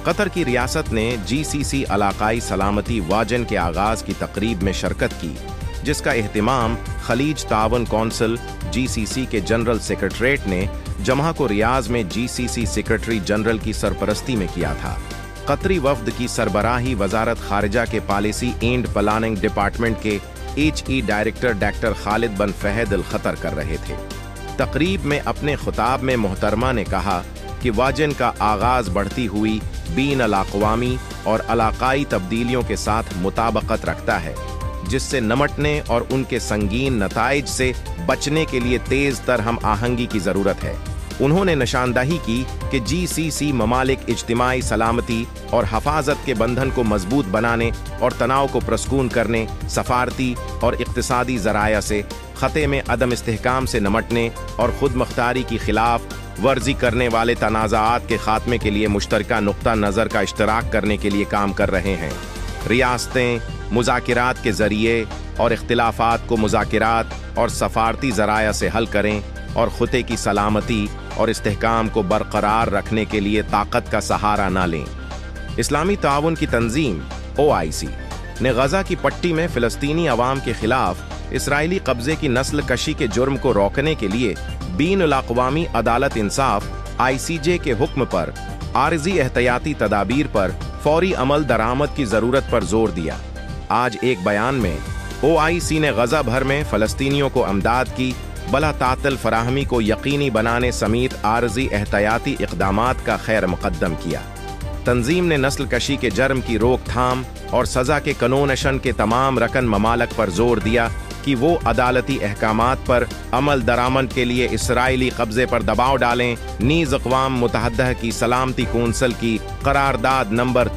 Qatar की रियासत ने GCC इलाकाई सलामती वाजन के आगाज की तकरीब में शिरकत की, जिसका एहतिमाम खलीज तावन कौंसिल GCC के जनरल सेक्रेटरीट ने जमहा को रियाज में GCC सेक्रेटरी जनरल की सरपरस्ती में किया था। कतरी वफद की सरबराही वजारत खारिजा के पॉलिसी एंड प्लानिंग डिपार्टमेंट के HE डायरेक्टर डॉक्टर खालिद बिन फहद अल खतर कर रहे थे। तकरीब में अपने खुताब में मोहतरमा ने कहा कि वाजन का आगाज बढ़ती हुई बीन अल-अक़वामी और इलाकाई तब्दीलियों के साथ मुताबकत रखता है, जिससे निपटने और उनके संगीन नताइज से बचने के लिए तेज तर हम आहंगी की ज़रूरत है। उन्होंने निशानदही की कि GCC ममालिक इज्तिमाई सलामती और हफाजत के बंधन को मजबूत बनाने और तनाव को प्रस्कून करने, सफारती और इक्तिसादी ज़राया से खते में अदम इस्तेहकाम से निपटने और खुद मुख्तारी की खिलाफ वर्जी करने वाले तनाज़ात के खात्मे के लिए मुश्तरका नुक्ता नज़र का इश्तराक करने के लिए काम कर रहे हैं। रियासतें मुज़ाकिरात के ज़रिए और इख्तिलाफ़ात को मुज़ाकिरात और सफारती ज़राया से हल करें और खुते की सलामती और इस्तेहकाम को बरकरार रखने के लिए ताकत का सहारा ना लें। इस्लामी ताउन की तंजीम OIC ने गज़ा की पट्टी में फ़िलिस्तीनी अवाम के खिलाफ इसराइली कब्ज़े की नस्ल कशी के जुर्म को रोकने के लिए बीन अल-अक़वामी अदालत इंसाफ ICJ के हुक्म पर आर्जी एहतियाती तदाबीर पर फौरी अमल दरामद की ज़रूरत पर जोर दिया। आज एक बयान में OIC ने गज़ा भर में फ़लस्तीनियों को अमदाद की बला तातल फराहमी को यकीनी बनाने समेत आर्जी एहतियाती इक़दामात का खैर मुक़द्दम किया। तंजीम ने नस्ल कशी के जर्म की रोकथाम और सज़ा के कानून-ए-शन के तमाम रकन ममालक पर जोर दिया कि वो अदालती अहकामात पर अमल दरामद के लिए इसराइली कब्ज़े पर दबाव डालें। नीज़ अक़वाम मुत्तहदा की सलामती कौंसिल की करारदाद नंबर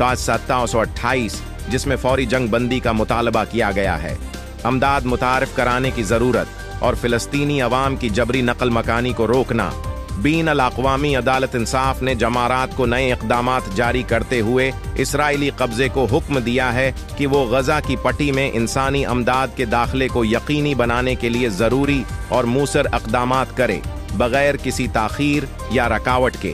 1728, जिसमें फौरी जंग बंदी का मुतालबा किया गया है, अमदाद मुतारिफ कराने की ज़रूरत और फ़िलिस्तीनी अवाम की जबरी नकल मकानी को रोकना। बीन अल-अक़वामी अदालत इंसाफ ने जमारात को नए इक़दामात जारी करते हुए इसराइली कब्ज़े को हुक्म दिया है कि वो गज़ा की पट्टी में इंसानी अमदाद के दाखिले को यकीनी बनाने के लिए ज़रूरी और मूसर इक़दामात करे, बग़ैर किसी ताख़ीर या रुकावट के।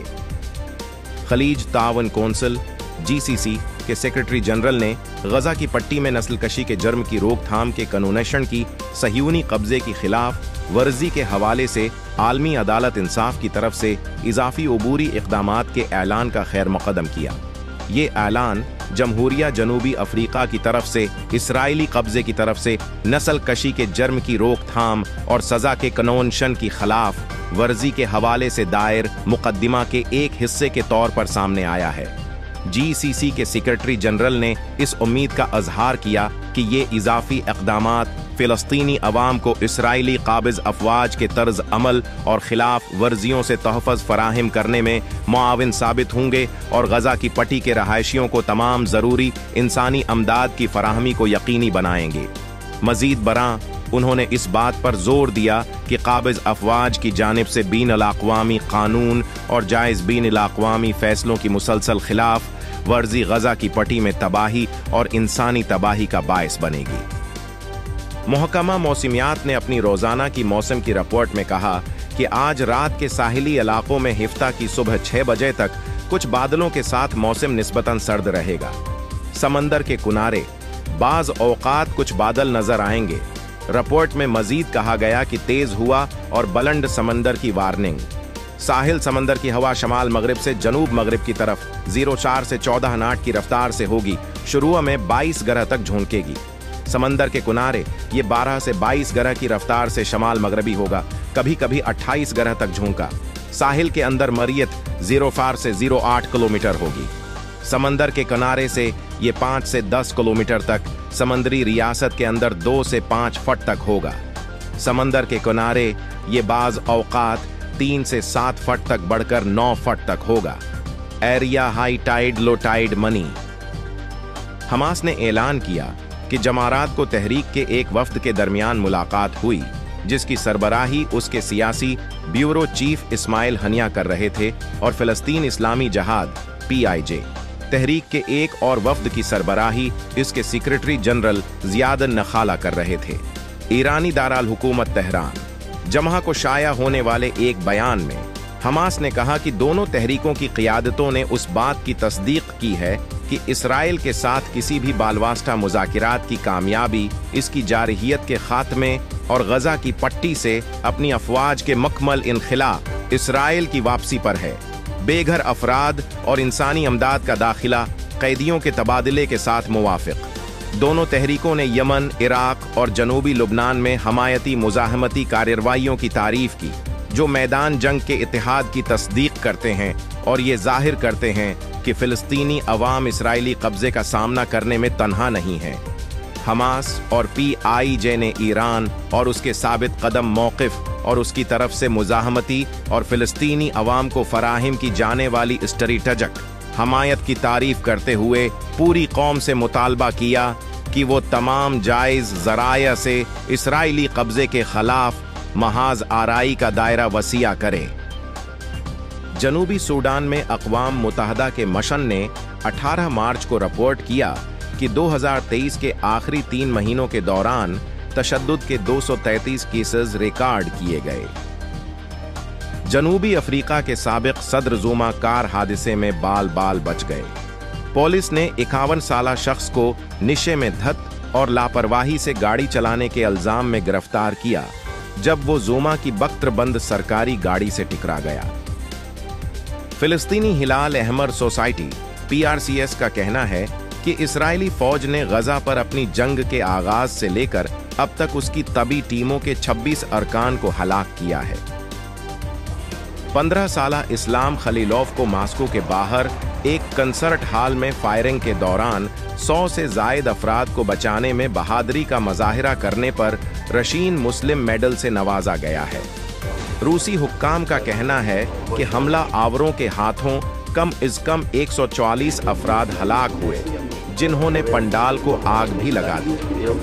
खलीज तावन कौंसिल GCC के सेक्रेटरी जनरल ने गज़ा की पट्टी में नस्ल कशी के जर्म की रोकथाम के कानून-ए-शन की सह्यूनी कब्ज़े की खिलाफ वर्जी के हवाले से आलमी अदालत इंसाफ की तरफ से इजाफी अबूरी इक़दामात के ऐलान का खैर मुक़द्दम किया। ये ऐलान जमहूरिया जनूबी अफ्रीका की तरफ से इसराइली कब्ज़े की तरफ से नस्ल कशी के जर्म की रोकथाम और सज़ा के कानून-ए-शन की खिलाफ वर्जी के हवाले से दायर मुक़द्दमा के एक हिस्से के तौर पर सामने आया है। GCC के सेक्रेटरी जनरल ने इस उम्मीद का अजहार किया कि ये इजाफी इक़दामात फ़िलिस्तीनी अवाम को इसराइली काबिज़ अफवाज के तर्ज अमल और खिलाफ वर्जियों से तहफ़्फ़ुज़ फराहम करने में मुआविन साबित होंगे और गज़ा की पट्टी के रहायशियों को तमाम ज़रूरी इंसानी अमदाद की फराहमी को यकीनी बनाएंगे। मज़ीद बरां उन्होंने इस बात पर जोर दिया कि काबिज़ अफवाज की जानिब से बीन अल-अक़वामी कानून और जायज़ बीन अल-अक़वामी फ़ैसलों की मुसलसल खिलाफ वर्जी गज़ा की पट्टी में तबाही और इंसानी तबाही का बायस बनेगी। महकमा मौसमियात ने अपनी रोज़ाना की मौसम की रिपोर्ट में कहा कि आज रात के साहिली इलाकों में हिफ्ता की सुबह 6 बजे तक कुछ बादलों के साथ मौसम निस्बतन सर्द रहेगा। समंदर के किनारे बाज़ औक़ात कुछ बादल नजर आएंगे। रिपोर्ट में मजीद कहा गया कि तेज हुआ और बुलंद समंदर की वार्निंग। साहिल समंदर की हवा शमाल मगरिब से जनूब मगरिब की तरफ 04 से 14 नाट की रफ्तार से होगी। शुरू में 22 गरह तक झोंकेगी। समंदर के किनारे ये 12 से 22 गरह की रफ्तार से शमाल मगरबी होगा, कभी कभी 28 गरह तक झोंका। साहिल के अंदर मरियत 04 से 08 किलोमीटर होगी। समंदर के किनारे से ये 5 से 10 किलोमीटर तक समंदरी रियासत के अंदर 2 से 5 फुट तक होगा। समंदर के किनारे ये बाज़ औक़ात 3 से 7 फुट तक बढ़कर 9 फुट तक होगा। Area high tide low tide money. Hamas ने ऐलान किया कि जमारात को तहरीक के एक वफ्द के दरमियान मुलाकात हुई, जिसकी सरबराही उसके सियासी ब्यूरो चीफ इस्माइल हनिया कर रहे थे और फ़िलिस्तीन इस्लामी जहाद PIJ तहरीक के एक और वफ्द की सरबराही इसके सेक्रेटरी जनरल ज़ियाद नखाला कर रहे थे। ईरानी दाराल हुकूमत तेहरान जमहा को शाया होने वाले एक बयान में हमास ने कहा कि दोनों तहरीकों की क़ियादतों ने उस बात की तस्दीक की है कि इसराइल के साथ किसी भी बालवास्ता मुज़ाकिरात की कामयाबी इसकी जारहियत के खात्मे और गजा की पट्टी से अपनी अफवाज के मकमल इनखिला इसराइल की वापसी पर है। बेघर अफराद और इंसानी अमदाद का दाखिला कैदियों के तबादले के साथ मुवाफिक। दोनों तहरीकों ने यमन, इराक और जनूबी लुबनान में हमायती मुज़ाहमती कार्रवाइयों की तारीफ की, जो मैदान जंग के इत्तेहाद की तस्दीक करते हैं और ये जाहिर करते हैं कि फ़िलिस्तीनी अवाम इसराइली कब्ज़े का सामना करने में तन्हा नहीं है। हमास और PIJ ने ईरान और उसके साबित कदम मौक़िफ़ और उसकी तरफ से मुज़ाहमती और फ़िलिस्तीनी अवाम को फ़राहिम की जाने वाली स्ट्रैटेजिक हमायत की तारीफ करते हुए पूरी कौम से मुतालबा किया कि वो तमाम जायज़ ज़राया से इसराइली कब्ज़े के ख़िलाफ़ महाज आराई का दायरा वसिया करे। जनूबी सूडान में अक़वाम मुत्तहदा के मिशन ने 18 मार्च को रिपोर्ट किया कि 2023 के आखिरी 3 महीनों के दौरान तशद्दुद के 233 केसेस रिकॉर्ड किए गए। जनूबी अफ्रीका के साबिक सदर ज़ुमा कार हादसे में बाल बाल बच गए। पुलिस ने 51 साला शख्स को नशे में धत और लापरवाही से गाड़ी चलाने के इल्जाम में गिरफ्तार किया, जब वो ज़ुमा की बख्तरबंद सरकारी गाड़ी से टकरा गया। फ़िलिस्तीनी हिलाल अहमर सोसाइटी PRCS का कहना है कि इसराइली फौज ने गजा पर अपनी जंग के आगाज से लेकर अब तक उसकी तबी टीमों के 26 अरकान को हलाक किया है। 15 साला इस्लाम खलीलोव को मास्को के बाहर एक कंसर्ट हॉल में फायरिंग के दौरान 100 से जायद अफराद को बचाने में बहादुरी का मुजाहिरा करने पर रशीन मुस्लिम मेडल से नवाजा गया है। रूसी हुक्काम का कहना है कि हमला आवरों के हाथों कम से कम 144 अफराद हलाक हुए, जिन्होंने पंडाल को आग भी लगा दी।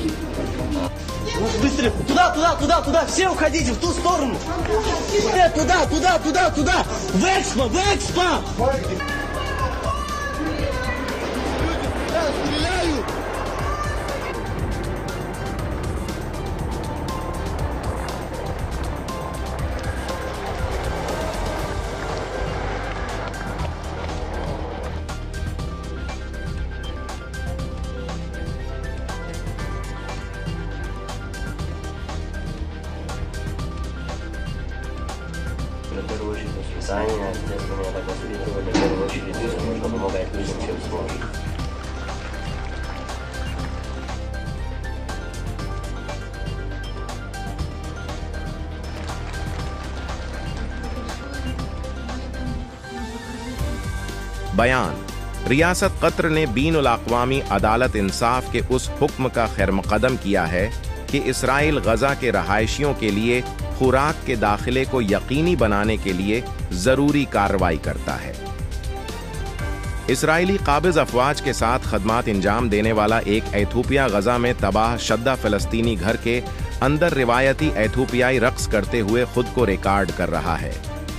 В первую очередь воспитание, если меня так воспитывали, в первую очередь нужно помогать людям, чем сможешь. बयान। रियासत कतर ने बीनुल अक़वामी अदालत इंसाफ के उस हुक्म का खैरमक़दम किया है कि इसराइल गजा के रहायशियों के लिए खुराक के दाखिले को यकीनी बनाने के लिए ज़रूरी कार्रवाई करता है। इसराइली काबिज़ अफवाज के साथ खदमात इंजाम देने वाला एक एथोपिया गजा में तबाह शद्दा फ़लस्तीनी घर के अंदर रिवायती एथोपियाई रक्स करते हुए खुद को रिकॉर्ड कर रहा है।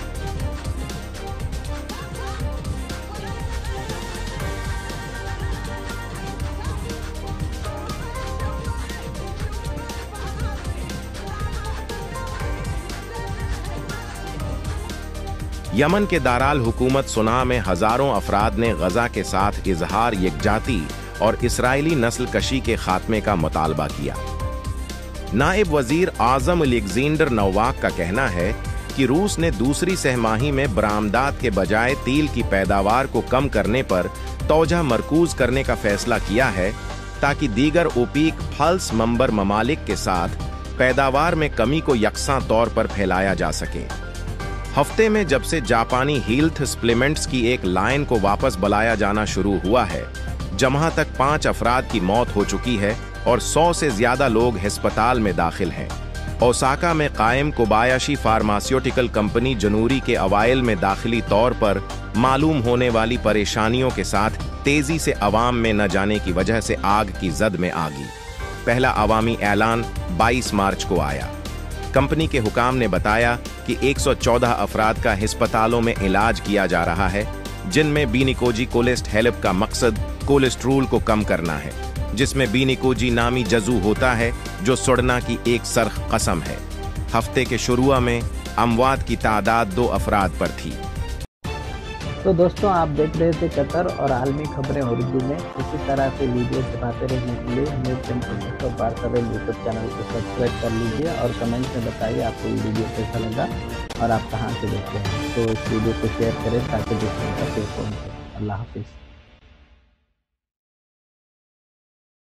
यमन के दाराल हुकूमत सुना में हजारों अफराद ने गजा के साथ इजहार यकजाती और इसराइली नस्ल कशी के खात्मे का मुतालबा किया। नायब वजीर आजम अलेक्जेंडर नोवाक का कहना है कि रूस ने दूसरी सहमाही में बरामदात के बजाय तेल की पैदावार को कम करने पर तवज्जो मरकूज करने का फैसला किया है, ताकि दीगर ओपेक प्लस मेंबर ममालिक के साथ पैदावार में कमी को यकसां तौर पर फैलाया जा सके। हफ्ते में जब से जापानी हेल्थ सप्लीमेंट्स की एक लाइन को वापस बुलाया जाना शुरू हुआ है, जहां तक 5 अफराद की मौत हो चुकी है और 100 से ज्यादा लोग अस्पताल में दाखिल हैं। ओसाका में कायम कोबायाशी फार्मास्यूटिकल कंपनी जनवरी के अवाइल में दाखिली तौर पर मालूम होने वाली परेशानियों के साथ तेजी से अवाम में न जाने की वजह से आग की जद में आ गई। पहला अवामी ऐलान 22 मार्च को आया। कंपनी के हुकाम ने बताया कि 114 अफराद का अस्पतालों में इलाज किया जा रहा है, जिनमें बीनिकोजी कोलेस्ट हेल्प का मकसद कोलेस्ट्रोल को कम करना है, जिसमें बीनिकोजी नामी जजू होता है जो सुड़ना की एक सरख कसम है। हफ्ते के शुरुआ में अमवात की तादाद 2 अफराद पर थी। तो दोस्तों, आप देख रहे थे कतर और आलमी खबरें उर्दू में। इसी तरह से वीडियो चलाते रहने के लिए न्यूज़ 24 वार्तावेल यूट्यूब चैनल को सब्सक्राइब कर लीजिए और कमेंट में बताइए आपको ये वीडियो कैसा लगा और आप कहाँ से देखते हैं। तो इस वीडियो को शेयर करें ताकि दूसरों तक पहुंचे। अल्लाह हाफिज़।